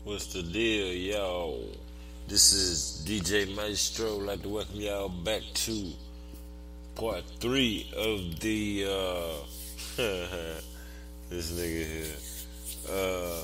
What's the deal, y'all? This is DJ Maestro. I'd like to welcome y'all back to part 3 of the this nigga here.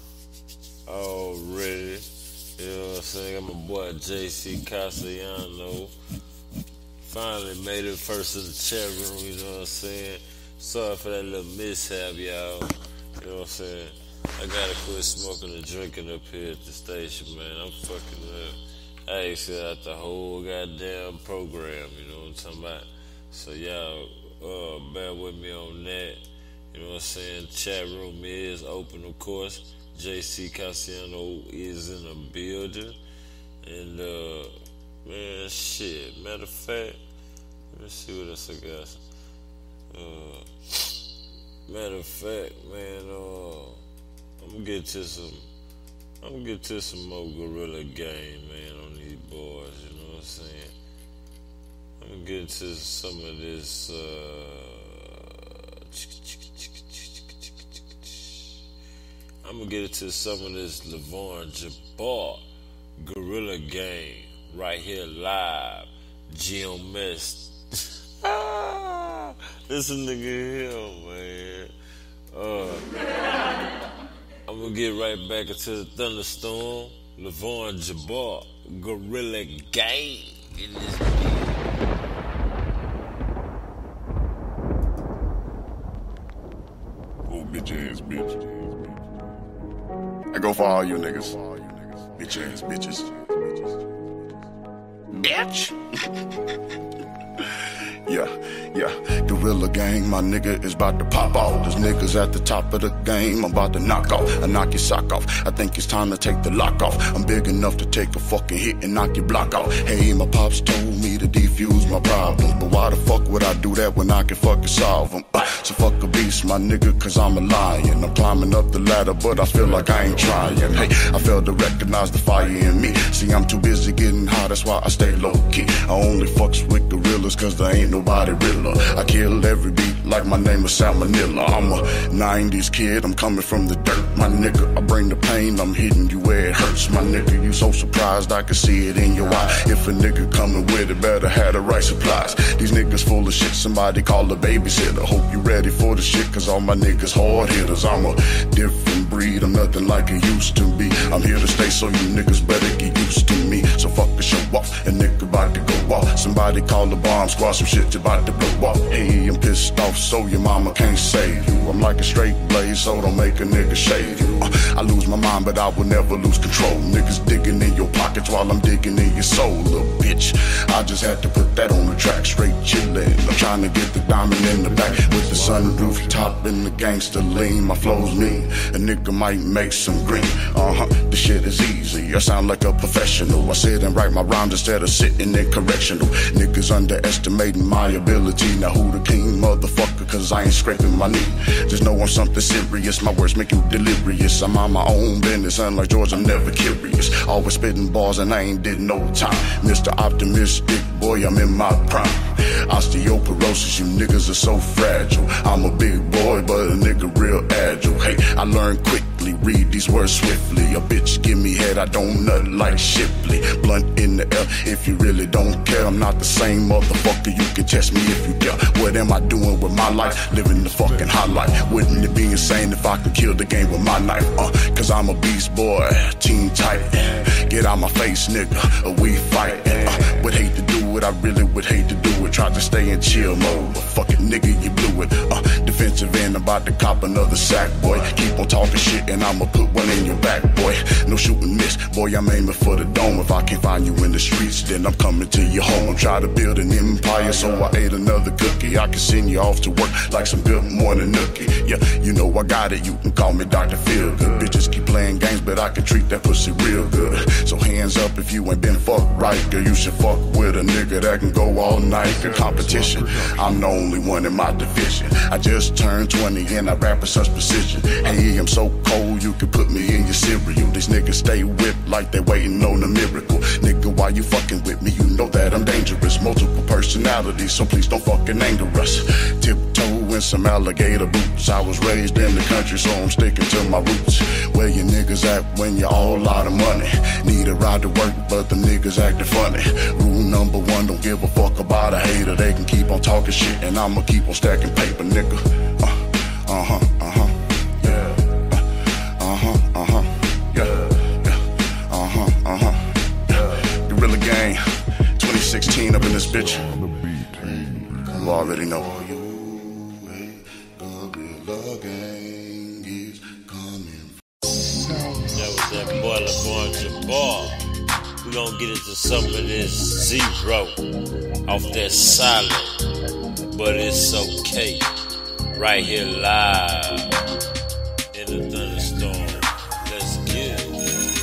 Already, you know what I'm saying? I'm my boy JC Castellano. Finally made it first in the chat room, you know what I'm saying? Sorry for that little mishap, y'all. You know what I'm saying? I gotta quit smoking and drinking up here at the station, man. I'm fucking up. I exit out the whole goddamn program, you know what I'm talking about? So y'all, bear with me on that. You know what I'm saying? Chat room is open, of course. JC Cassiano is in the building. And, man, shit. Matter of fact, let me see what else I got. Matter of fact, man, I'm gonna get to some more Gorilla game, man, on these boys, you know what I'm saying? I'm gonna get to some of this, I'm gonna get into some of this Lavon Jabbar Gorilla game right here live. GMS. This a nigga here, man. I'm gonna get right back into the thunderstorm. Lavon Jabbar Gorilla game in this video. Oh, bitch ass bitch. I go for all you niggas. Bitch ass bitches. Bitch! Yeah, Gorilla Gang, my nigga is about to pop off. There's niggas at the top of the game, I'm about to knock off. I knock your sock off, I think it's time to take the lock off. I'm big enough to take a fucking hit and knock your block off. Hey, my pops told me to defuse my problems, but why the fuck would I do that when I can fucking solve them? So fuck a beast, my nigga, cause I'm a lion. I'm climbing up the ladder, but I feel like I ain't trying. Hey, I failed to recognize the fire in me. See, I'm too busy getting high, that's why I stay low key. I only fucks with gorillas cause there ain't nobody realer. I kill every beat like my name is Salmonella. I'm a 90s kid, I'm coming from the dirt, my nigga. I bring the pain, I'm hitting you where it hurts, my nigga. You so surprised I can see it in your eye. If a nigga coming with it, better have the right supplies. These niggas full of shit, somebody call a babysitter. Hope you ready for the shit, cause all my niggas hard hitters. I'm a different breed, I'm nothing like it used to be. I'm here to stay, so you niggas better get used to me. So fuck the show off, a nigga about to go off. Somebody call the bomb squad, some shit you about to blow off. Hey, I'm pissed off, so your mama can't save you. I'm like a straight blaze, so don't make a nigga shave you. I lose my mind, but I will never lose control. Niggas digging in your pockets while I'm digging in your soul, little bitch. I just had to put that on the track, straight chillin'. I'm trying to get the diamond in the back with the sunroof top and the gangster lean. My flow's mean, a nigga might make some green. The shit is easy, I sound like a professional. I sit and write my rhymes instead of sitting in correctional. Niggas underestimating my ability. Now who the king, motherfucker, cause I ain't scraping my knee. Just know I'm something serious, my words make you delirious. I'm on my own business, unlike George, I'm never curious. Always spitting bars and I ain't did no time. Mr. Optimistic, boy, I'm in my prime. Osteoporosis, you niggas are so fragile. I'm a big boy, but a nigga real agile. Hey, I learn quickly, read these words swiftly. A bitch give me head, I don't nut like Shipley. Blunt in the air, if you really don't care. I'm not the same motherfucker, you can test me if you dare. What am I doing with my life? Living the fucking high life. Wouldn't it be insane if I could kill the game with my knife? Cause I'm a beast boy, team tight. Get out my face, nigga, we fight. Would hate to do it, I really would hate to do it. Try to stay in chill mode, but fuck it, nigga, you blew it. Defensive end, about to cop another sack, boy. Keep on talking shit and I'ma put one in your back, boy. No shoot and miss, boy, I'm aiming for the dome. If I can't find you in the streets, then I'm coming to your home. I'm trying to build an empire, so I ate another cookie. I can send you off to work like some good morning nookie. Yeah, you know I got it, you can call me Dr. Feelgood. Bitches keep playing games, but I can treat that pussy real good. So hands up if you ain't been fucked right, girl. You should fuck with a nigga that can go all night. The competition, I'm the only one in my division. I just turned 20 and I rap with such precision. Hey, I'm so cold, you can put me in your cereal. These niggas stay whipped like they waiting on a miracle. Nigga, why you fucking with me? You know that I'm dangerous. Multiple personalities, so please don't fucking anger us. Tiptoe in some alligator boots. I was raised in the country, so I'm sticking to my roots. Where your niggas at when you all out of money? Need a ride to work, but the niggas acting funny. Rule number one, don't give a fuck about a hater. They can keep on talking shit, and I'ma keep on stacking paper, nigga. Gorilla Gang, 2016 up in this bitch. You already know. Gorilla Gang is coming. That was that boiler born Jabbar. We gonna get into some of this zero off that solid, but it's okay. Right here live in the thunderstorm. Let's get it.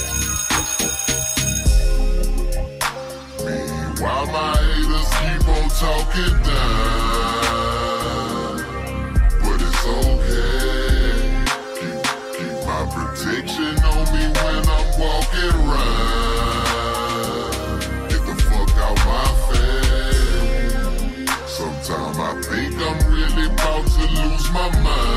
While my haters keep on talking down, but it's okay. Keep my protection on me when I'm walking around. Get the fuck out my face. Sometimes I think I'm really about to lose my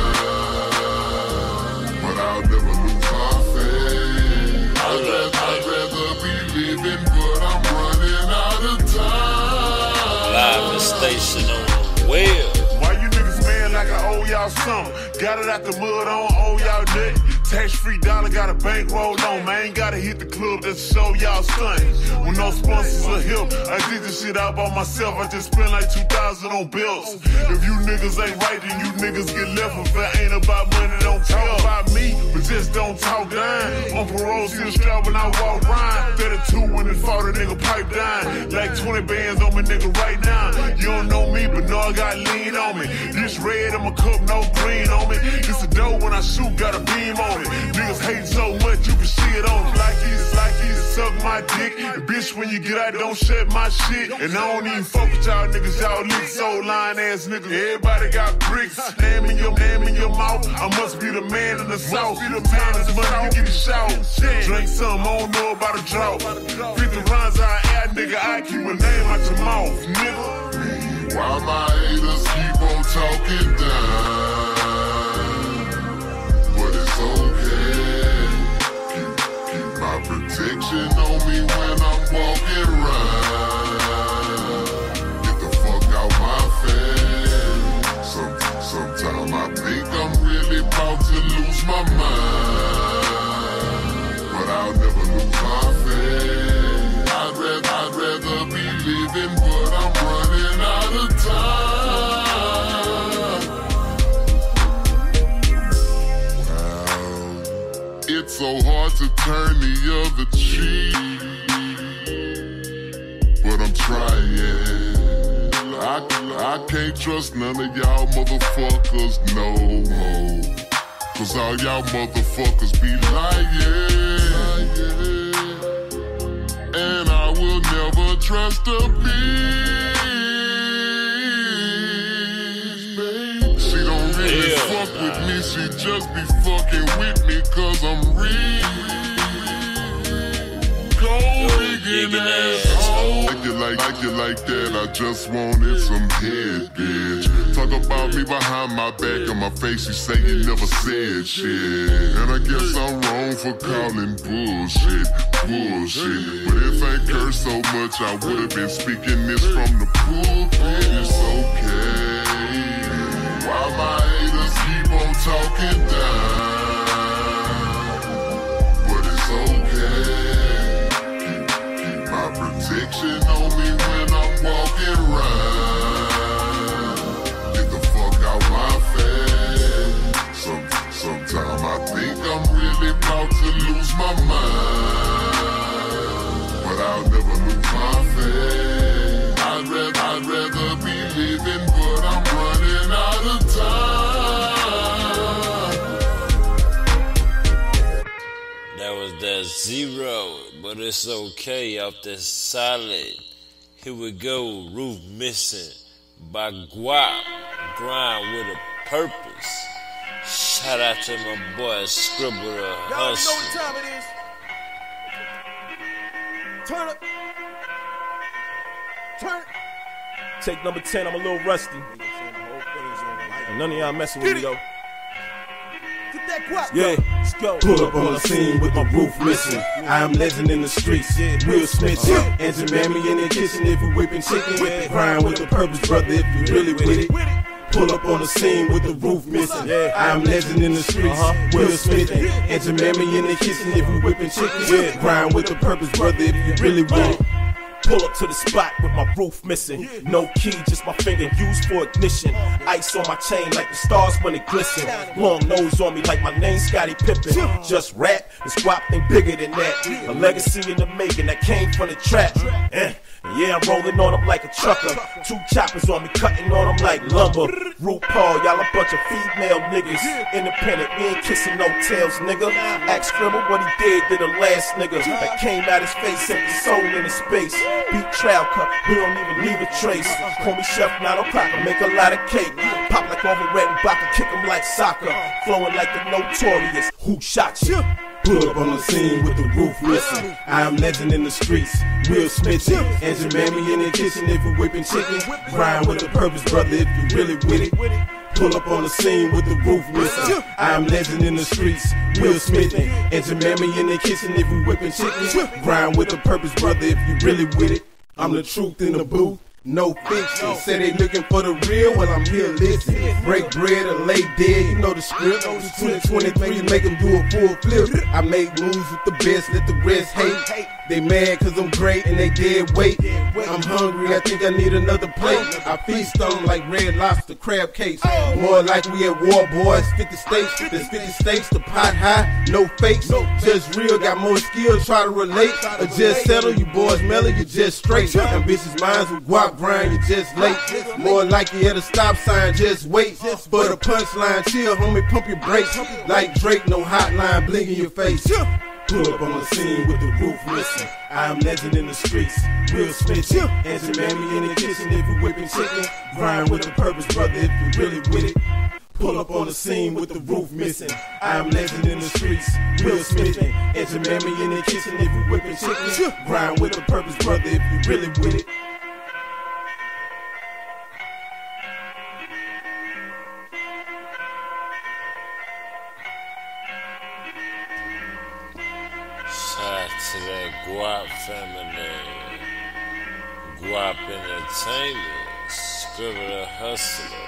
mind, but I'll never lose my faith. I'd rather be living, but I'm running out of time. Live the station on the wheel. Why you niggas man like I owe y'all something? Got it out the mud, I don't owe y'all nothing. Tax-free dollar, got a bankroll on. Man, ain't gotta hit the club just to show y'all stunting. When no sponsors are help, I did this shit out by myself. I just spent like 2,000 on belts. If you niggas ain't right, then you niggas get left. If it ain't about money, don't talk about me, but just don't talk down. On parole, see the strap when I walk round. 32 when it fought a nigga pipe down. Like 20 bands on me, nigga, right now. You don't know me, but know I got lean on me. This red in my cup, no green on me. This a dough when I shoot, got a beam on it. Niggas hate so much, you can see it on them. Like he's suck my dick. And bitch, when you get out, don't shut my shit. And I don't even fuck with y'all niggas, y'all lick so lying ass niggas. Everybody got bricks, name in your mouth. I must be the man in the south. Be the man in the money, you get a shout. Drink some, I don't know about a drought. 50 rounds out air, nigga, I keep my name out your mouth, nigga. While my haters keep on talking down, but it's okay. Keep my protection on me when I'm walking around. Get the fuck out my face. Sometimes I think I'm really about to lose my mind, but I'll never lose my faith. I'd rather be living, but I'm running out of time. Wow. It's so hard to turn the other cheek, but I'm trying. I can't trust none of y'all motherfuckers no more, 'cause all y'all motherfuckers be lying. And I will never trust a bitch. She don't really fuck with me, she just be fucking with me 'cause I'm real. Gold digging asshole. Like you like that, I just wanted some head, bitch. Talk about me behind my back and my face, you say you never said shit. And I guess I'm wrong for calling bullshit. But if I curse so much, I would've been speaking this from the pulpit. It's okay. While my haters keep on talking down, but it's okay. Keep my protection on me when I'm walking around. Get the fuck out my face. Sometimes I think I'm really about to lose my mind, but I'll never lose my faith. I'd rather be living, but I'm running out of time. That was that zero, but it's okay off that solid. Here we go, Roof Missing by Guap, Grind with a Purpose. Shout out to my boy Scribble the Hustler. Y'all know what time it is. Turn up. Turn it. Take number 10, I'm a little rusty. And none of y'all messing with me though. Get that guap. Yeah, let's go. Pull up on the scene with the roof missing. I am legend in the streets. Will Smith, and your mammy in the kitchen if you whipping chicken. Grind with the purpose, brother, if you really with it. Pull up on the scene with the roof missing. I am legend in the streets. Will Smith, and your mammy in the kitchen if you whipping chicken. Grind with the purpose, brother, if you really with it. Pull up to the spot with my roof missing. No key, just my finger used for ignition. Ice on my chain like the stars when it glisten. Long nose on me like my name Scottie Pippen. Just rap, the squat ain't bigger than that. A legacy in the making that came from the trap. Yeah, I'm rolling on them like a trucker. 2 choppers on me, cutting on them like lumber. RuPaul, y'all a bunch of female niggas. Independent, we ain't kissing no tails, nigga. Ask Scribble what he did to the last nigga that came out his face, empty soul in his space. Beat trial cut, we don't even leave a trace. Call me Chef 9 o'clock, I make a lot of cake. Pop like over red and Baka, kick him like soccer. Flowing like the Notorious, who shot you? Pull up on the scene with the roof missing. I am legend in the streets. Will Smith, and your mammy in the kitchen if you whipping chicken. Grind with a purpose, brother, if you really with it. Pull up on the scene with the roof missing. I am legend in the streets. Will Smith, and your mammy in the kitchen if you whipping chicken. Grind with a purpose, brother, if you really with it. I'm the truth in the booth. No fiction. Say they looking for the real, well I'm here listen. Break bread or lay dead, you know the script. 2023 make them do a full flip. I make moves with the best, let the rest hate. They mad cause I'm great and they dead weight. I'm hungry, I think I need another plate. I feast on them like Red Lobster crab cakes. More like we at war, boys. 50 states, there's 50 states, the pot high, no fakes. Just real, got more skills, try to relate. Or just settle, you boys mellow, you just straight. Ambitious minds with guap grind, you just late. More like you at a stop sign, just wait. For the punchline, chill, homie, pump your brakes. Like Drake, no hotline, blink in your face. Pull up on the scene with the roof missing. I am legend in the streets. Will Smith, and your mammy in the kitchen if you whipping chicken. Grind with a purpose, brother, if you really with it. Pull up on the scene with the roof missing. I am legend in the streets. Will Smith, and your mammy in the kitchen if you whipping chicken. Grind with a purpose, brother, if you really with it. Shout out to that Guap family. Guap Entertainment. Scribble the Hustler.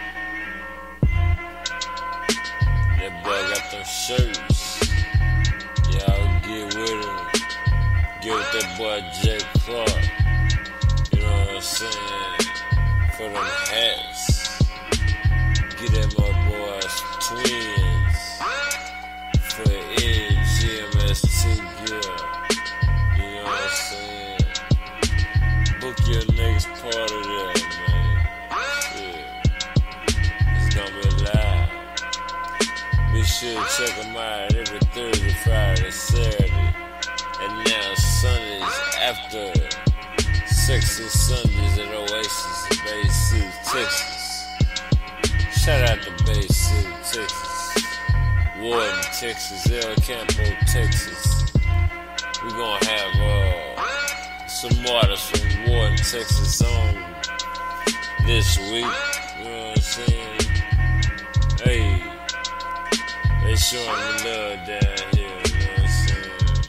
That boy got them shirts. Y'all get with him. Get with that boy Jay Clark. You know what I'm saying? For them hats. Get that my boys twins. For NGMST gear. You know what I'm saying? Book your next part of that, man. Shit. It's gonna be live. Be sure to check them out every Thursday, Friday, Saturday. And now Sundays after Sexy Sundays at Oasis in Bay City, Texas. Shout out to Bay City, Texas. Warden, Texas, El Campo, Texas. We gonna have some artists from Warden, Texas on this week. You know what I'm saying? Hey, they showing me love down here. You know what I'm saying?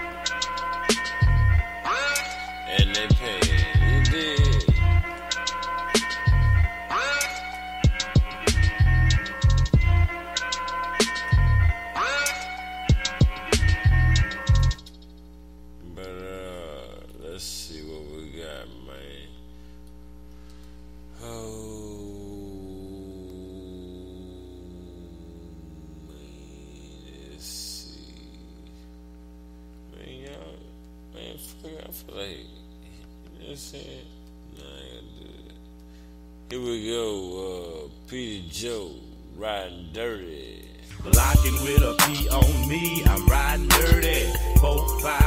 And they paying. You dig? Let's see what we got, man. Oh, man, let's see. Man, y'all, man, I feel like, you know what I'm saying? Nah, I ain't gonna do that. Here we go, Peter Joe, riding dirty. Blocking with a P on me, I'm riding dirty. 4, 5.